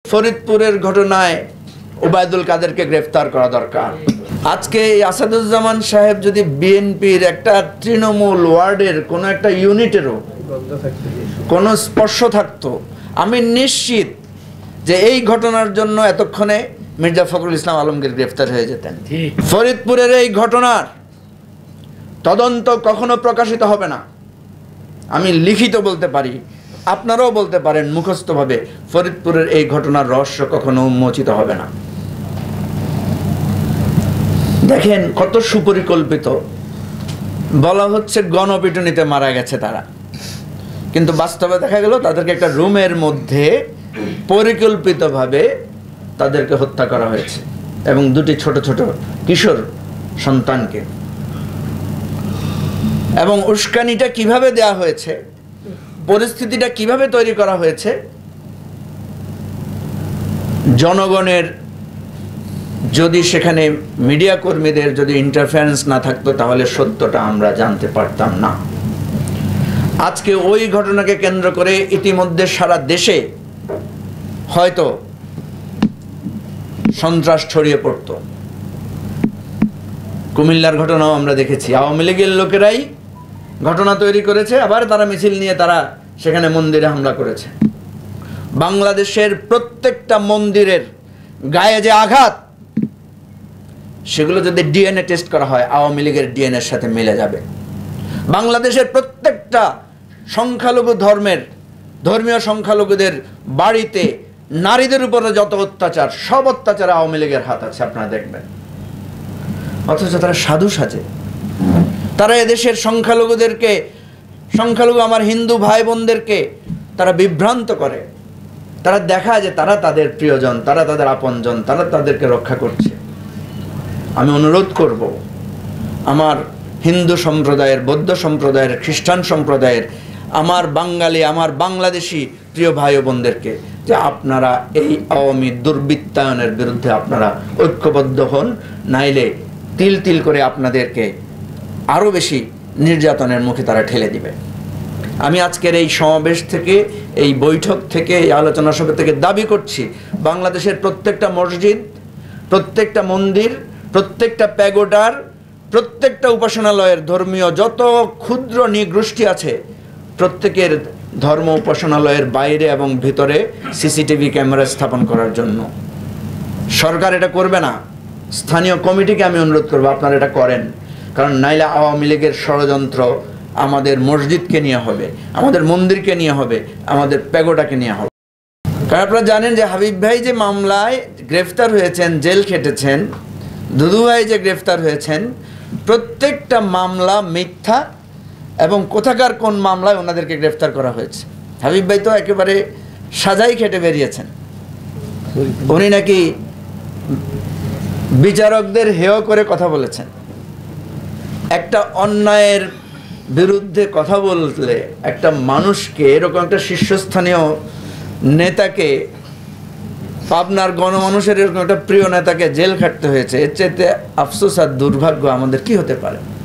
ফরিদপুরের ঘটনায় ওবায়দুল কাদেরকে গ্রেফতার করা দরকার। আজকে আসাদুজ্জামান সাহেব যদি বিএনপির একটা তৃণমূল ওয়ার্ডের কোনো একটা ইউনিটেরও কোনো স্পর্শ থাকতো, আমি নিশ্চিত যে এই ঘটনার জন্য এতক্ষণে মির্জা ফখরুল ইসলাম আলমগীর গ্রেফতার হয়ে যেতেন। ফরিদপুরের এই ঘটনার তদন্ত কখনো প্রকাশিত হবে না। আমি লিখিত বলতে পারি, আপনারাও বলতে পারেন মুখস্থভাবে, ফরিদপুরের এই ঘটনার রহস্য কখনো উন্মোচিত হবে না। দেখেন কত সুপরিকল্পিত। বলা হচ্ছে গণপিটুনিতে মারা গেছে তারা, কিন্তু বাস্তবে দেখা গেল তাদেরকে একটা রুমের মধ্যে পরিকল্পিতভাবে তাদেরকে হত্যা করা হয়েছে, এবং দুটি ছোট ছোট কিশোর সন্তানকে। এবং উস্কানিটা কিভাবে দেয়া হয়েছে, পরিস্থিতিটা কিভাবে তৈরি করা হয়েছে, জনগণের যদি সেখানে মিডিয়া কর্মীদের যদি ইন্টারফারেন্স না থাকতো তাহলে সত্যটা আমরা জানতে পারতাম না। আজকে ওই ঘটনাকে কেন্দ্র করে ইতিমধ্যে সারা দেশে হয়তো সন্ত্রাস ছড়িয়ে পড়তো। কুমিল্লার ঘটনাও আমরা দেখেছি, আওয়ামী লীগের লোকেরাই ঘটনা তৈরি করেছে, আবার তারা মিছিল নিয়ে তারা সেখানে মন্দিরে হামলা করেছে। বাংলাদেশের প্রত্যেকটা মন্দিরের গায়ে যে আঘাত, সেগুলো যদি ডিএনএ টেস্ট করা হয় আওয়ামী লীগের ডিএনএর সাথে মিলে যাবে। বাংলাদেশের প্রত্যেকটা সংখ্যালঘু ধর্মীয় সংখ্যালঘুদের বাড়িতে নারীদের উপরে যত অত্যাচার, সব অত্যাচারে আওয়ামী লীগের হাত আছে, আপনারা দেখবেন। অথচ তারা সাধু সাজে, তারা এদেশের সংখ্যালঘু আমার হিন্দু ভাই বোনদেরকে তারা বিভ্রান্ত করে। তারা দেখায় যে তারা তাদের প্রিয়জন, তারা তাদের আপনজন, তারা তাদেরকে রক্ষা করছে। আমি অনুরোধ করব আমার হিন্দু সম্প্রদায়ের, বৌদ্ধ সম্প্রদায়ের, খ্রিস্টান সম্প্রদায়ের, আমার বাঙালি, আমার বাংলাদেশি প্রিয় ভাই বোনদেরকে, যে আপনারা এই আওয়ামী দুর্বৃত্তায়নের বিরুদ্ধে আপনারা ঐক্যবদ্ধ হন, নাইলে তিল তিল করে আপনাদেরকে আরও বেশি নির্যাতনের মুখে তারা ঠেলে দিবে। আমি আজকের এই সমাবেশ থেকে, এই বৈঠক থেকে, এই আলোচনা সভা থেকে দাবি করছি, বাংলাদেশের প্রত্যেকটা মসজিদ, প্রত্যেকটা মন্দির, প্রত্যেকটা প্যাগোডার, প্রত্যেকটা উপাসনালয়ের ধর্মীয় যত ক্ষুদ্র নৃগোষ্ঠী আছে, প্রত্যেকের ধর্ম উপাসনালয়ের বাইরে এবং ভিতরে সিসিটিভি ক্যামেরা স্থাপন করার জন্য। সরকার এটা করবে না, স্থানীয় কমিটিকে আমি অনুরোধ করবো আপনারা এটা করেন, কারণ নাইলে আওয়ামী লীগের ষড়যন্ত্র আমাদের মসজিদকে নিয়ে হবে, আমাদের মন্দিরকে নিয়ে হবে, আমাদের প্যাগোডাকে নিয়ে হবে। কারণ আপনারা জানেন যে হাবিব ভাই যে মামলায় গ্রেফতার হয়েছেন, জেল খেটেছেন, দুদু ভাই যে গ্রেফতার হয়েছেন, প্রত্যেকটা মামলা মিথ্যা, এবং কোথাকার কোন মামলায় ওনাদেরকে গ্রেফতার করা হয়েছে। হাবিব ভাই তো একেবারে সাজাই খেটে বেরিয়েছেন। উনি নাকি বিচারকদের হেয় করে কথা বলেছেন। একটা অন্যায়ের বিরুদ্ধে কথা বললে একটা মানুষকে, এরকম একটা শীর্ষস্থানীয় নেতাকে, পাবনার গণমানুষের এরকম একটা প্রিয় নেতাকে জেল খাটতে হয়েছে, এর চাইতে আফসোস আর দুর্ভাগ্য আমাদের কি হতে পারে?